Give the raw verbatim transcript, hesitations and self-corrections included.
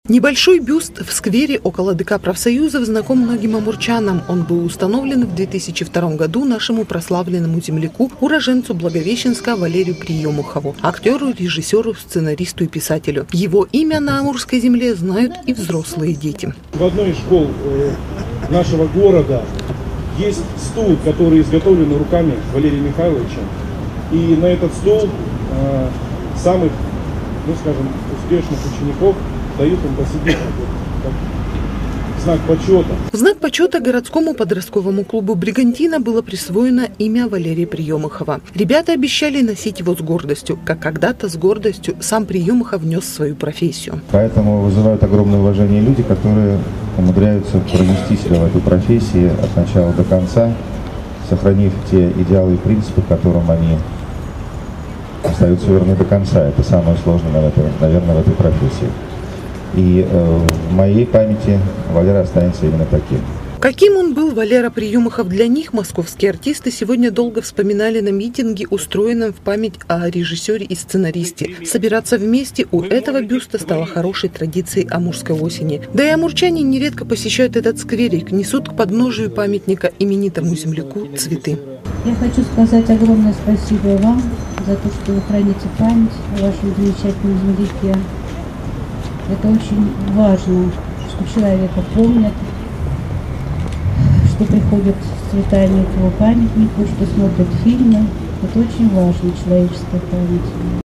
Небольшой бюст в сквере около ДК профсоюзов знаком многим амурчанам. Он был установлен в две тысячи втором году нашему прославленному земляку, уроженцу Благовещенска Валерию Приемухову, актеру, режиссеру, сценаристу и писателю. Его имя на амурской земле знают и взрослые дети. В одной из школ нашего города есть стул, который изготовлен руками Валерия Михайловича. И на этот стул э, самых, ну скажем, успешных учеников дают им посидеть, как знак почета. В знак почета городскому подростковому клубу «Бригантина» было присвоено имя Валерия Приемухова. Ребята обещали носить его с гордостью, как когда-то с гордостью сам Приемухов нес свою профессию. Поэтому вызывают огромное уважение люди, которые умудряются пронести себя в этой профессии от начала до конца, сохранив те идеалы и принципы, которым они остаются верны до конца. Это самое сложное, наверное, в этой профессии. И э, в моей памяти Валера останется именно таким. Каким он был, Валера Приемухов, для них московские артисты сегодня долго вспоминали на митинге, устроенном в память о режиссере и сценаристе. Собираться вместе у этого бюста стало хорошей традицией амурской осени. Да и амурчане нередко посещают этот скверик, несут к подножию памятника именитому земляку цветы. Я хочу сказать огромное спасибо вам за то, что вы храните память о вашем замечательном земляке. Это очень важно, что человека помнят, что приходят с цветами к его памятнику, что смотрят фильмы. Это очень важно, человеческая память.